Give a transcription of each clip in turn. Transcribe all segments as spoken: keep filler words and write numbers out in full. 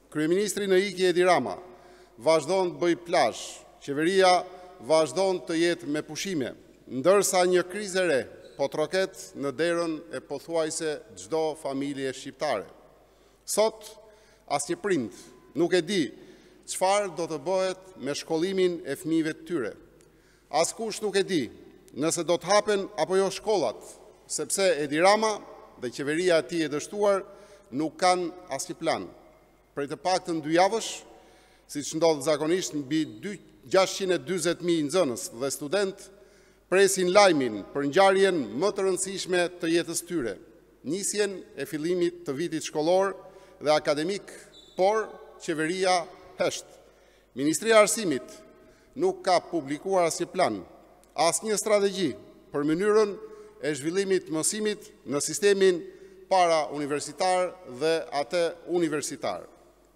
Kryeministri në ikje Edi Rama vazhdon të bëj plazh, qeveria vazhdon të jetë me pushime, ndërsa një krizë e re po troket në derën e pothuajse çdo familje shqiptare. Sot asnjë prind nuk e di çfarë do të bëhet me shkollimin e fëmijëve të tyre. Askush nuk e di nëse do të hapen apo jo shkollat, sepse Edi Rama dhe qeveria e tij e dështuar nuk kanë asnjë plan. Prej të paktën dy javësh, siç ndodh zakonisht, mbi gjashtëqind e dyzet mijë nxënës dhe student presin lajmin për ngjarjen më të rëndësishme të jetës tyre, nisjen e fillimit të vitit shkollor dhe akademik, por qeveria hesht. Ministria e Arsimit nuk ka publikuar asnjë plan, asnjë strategji për mënyrën e zhvillimit të mësimit në sistemin para universitar dhe atë universitar.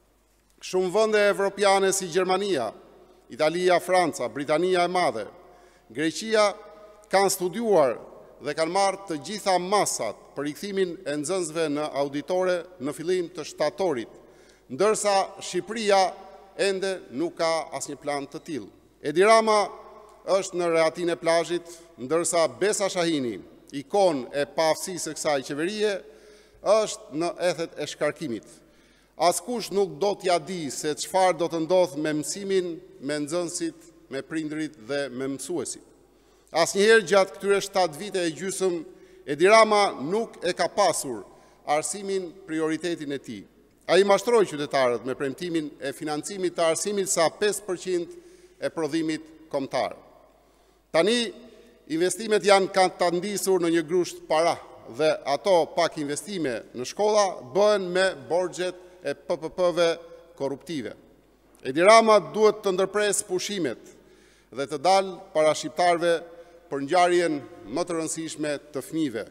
Shumë vende evropiane si Gjermania, Italia, Franca, Britania e Madhe, Greqia kanë studiuar dhe kanë marrë të gjitha masat për rikthimin e nxënësve në auditore në fillim të shtatorit, ndërsa Shqipëria ende nuk ka asnjë plan të tillë. Edi Rama është në rehatin e plazhit, ndërsa Besa Shahini, ikon e paaftësisë së kësaj qeverie, është në ethet e shkarkimit. Askush nuk do t'ja di se çfarë do të ndodhë me mësimin, me nxënësit, me prindrit dhe me mësuesit. Asnjëherë gjatë këtyre shtatë vite e gjysmë, Edi Rama nuk e ka pasur arsimin prioritetin e tij. Ai mashtroi qytetarët me premtimin e financimit të arsimit sa pesë përqind e prodhimit kombëtar. Tani investimet janë kanë të ndisur në një grusht para dhe ato pak investime në shkolla bëhen me borxhet e P P P-ve korruptive. Edi Rama duhet të ndërpres pushimet dhe të dalë para shqiptarëve për ngjarjen më të rëndësishme të fëmijëve.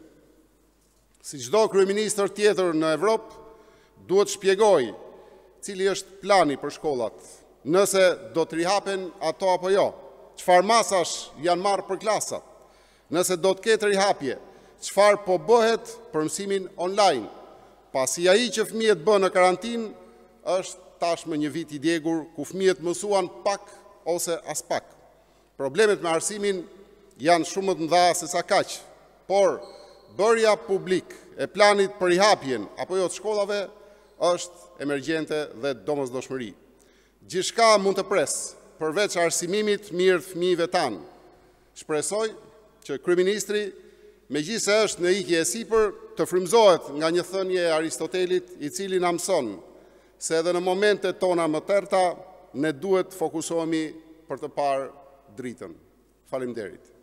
Si çdo kryeministër tjetër në Evropë, duhet shpjegoj cili është plani për shkollat, nëse do të rihapen ato apo jo, çfarë masash janë marrë për klasat, nëse do të ketë rihapje, çfarë po bëhet për mësimin online, pasi ai që fëmijët bën në karantinë është tashmë një vit i djegur ku fëmijët mësuan pak ose as pak. Problemet me arsimin janë shumë më të mëdha se sa kaq, por bërja publik e planit për rihapjen apo jo të shkollave është emergjente dhe domosdoshmëri. Gjithçka mund të pres, përveç arsimimit mirë të fëmijëve tanë. Shpresoj që kryeministri, megjithëse është në ikje e sipër, të frymëzohet nga një thënie e Aristotelit, i cili na mëson se edhe në momentet tona më tërta ne duhet të fokusohemi për të parë dritën. Faleminderit.